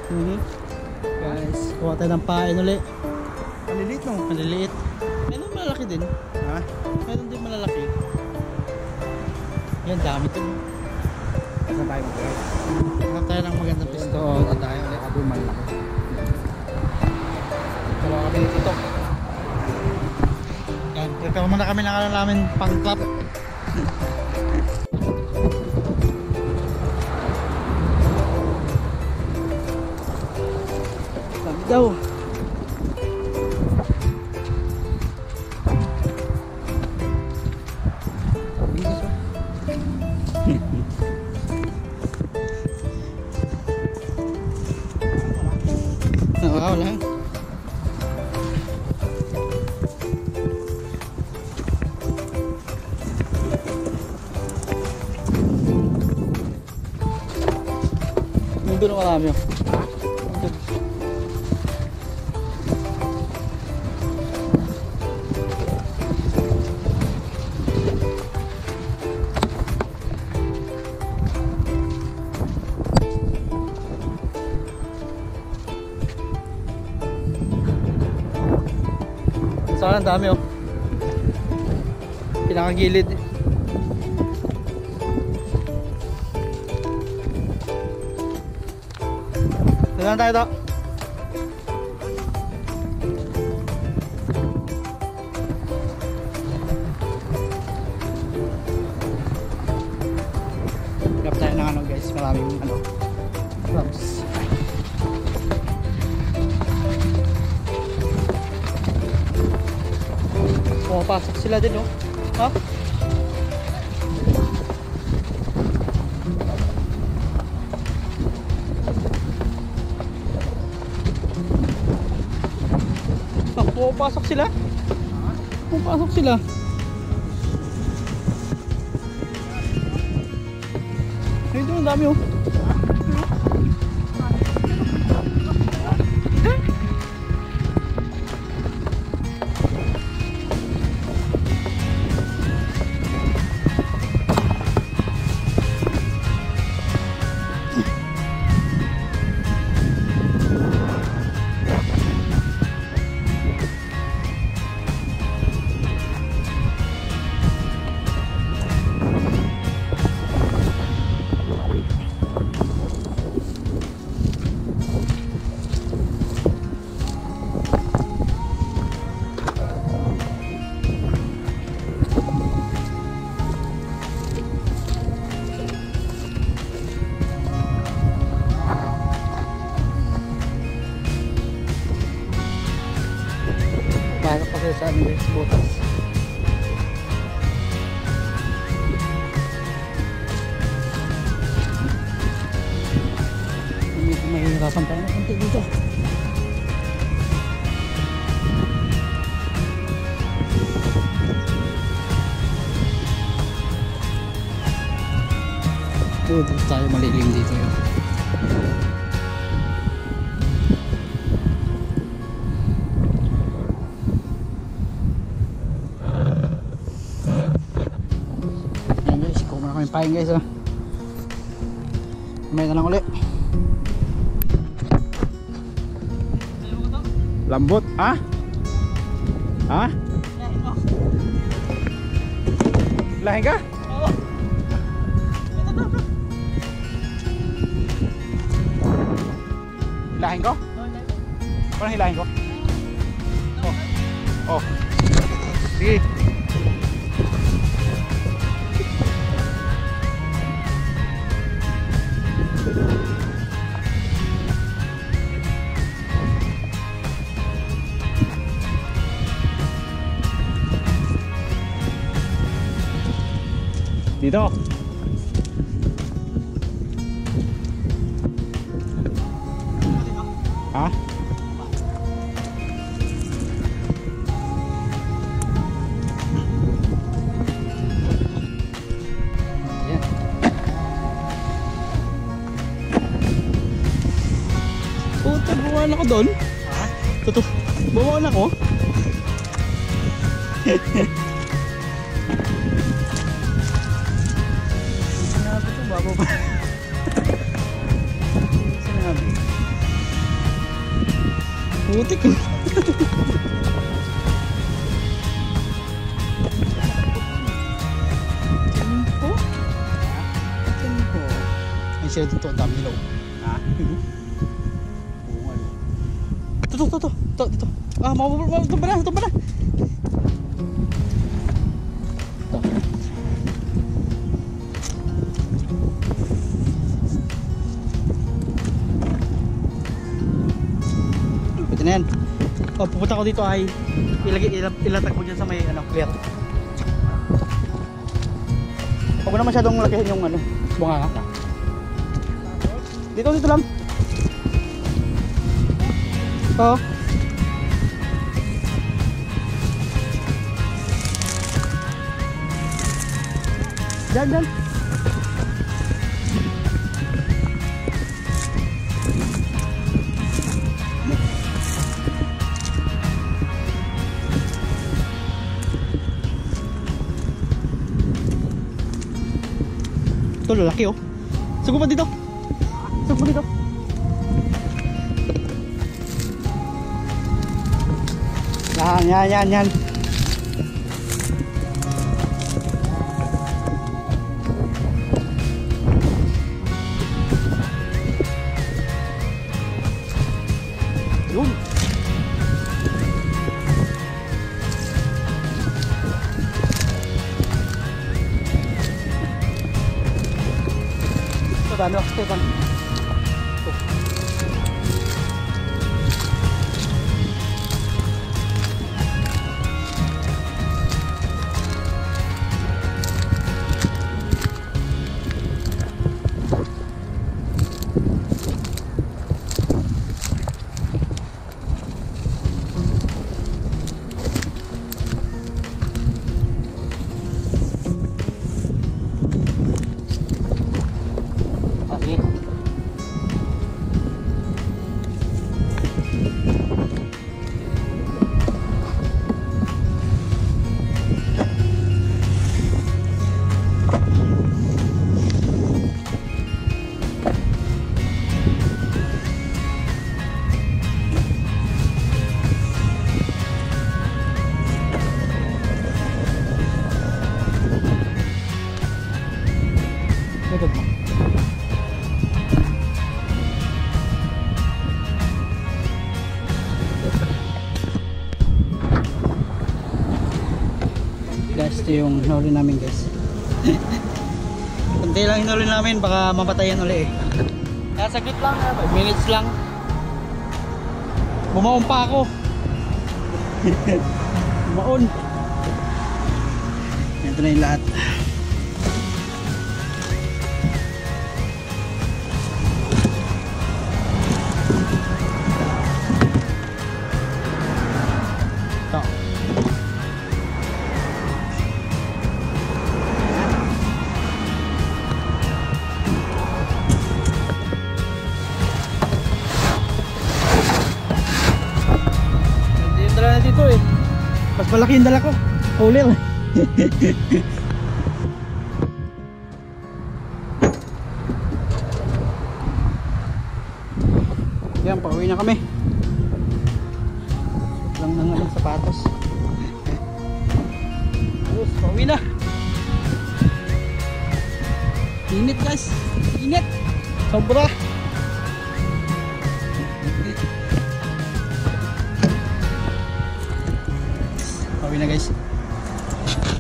Guys, kuha tayo ng pain ulit. Maliliit no? Maliliit. Meron malalaki din. Ha? Meron din malalaki. Yan, dami to. Saan tayo mag-try? Kuha tayo ng magandang pisto. Ito tayo ulit. Ito yung malaki. Dalawa kami dito. Yan, kaya muna kami namin pang clap. Dami daw. Wow lang. Doon ang marami. Saan ang dami oh. Pinakagilid. Saan tayo to? Gap tayo ng ano guys, maraming ano clubs. Pumapasok sila din oh. Ha? Pumapasok sila? Pumapasok sila? Ay, doon ang dami oh. Para pa kayo sa amin guys, butas. Medyo mahihirapan tayo na konti dito. Dito tayo malilim dito yun. May pain guys oh. May na lang ulit. Lambot, ha? Ha? Lahin ka? Oo. Hilahin ko? Parang hilahin ko? Oh. Oh. Sige. Dito. Ha? Yan. Puta, buwan ako doon. Ha? Totoo. Buwan ako. Sinabi ito, babo pa. Sinabi. Putik ko. Tempo? Tempo. Ay sila dito, ang dami nila. Ha? Dito. Ah, tumba na. Ito. Pwede na yan. Oh, pupunta ko dito ay ilatag ko dyan sa may clear. Huwag mo na masyadong lakihin yung bunga nga. Dito lang. Oh. Diyan. Ito lalaki oh. Sugo pa dito. Yan. Yun. Dami ako Stefan. Guys, ito yung hinuli namin guys. Kunti lang hinuli namin, baka mapatayan uli eh. Kaya saglit lang, 5 minutes lang. Bumaon pa ako. Bumaon. Ito na yung lahat. Ito. Dito eh. Mas malaki yung dala ko. Huli lang. Yan, pauwi na kami. Lang ng sapatos. Tapos, pauwi na. Init guys. Init. Sobra. Pauwi na guys.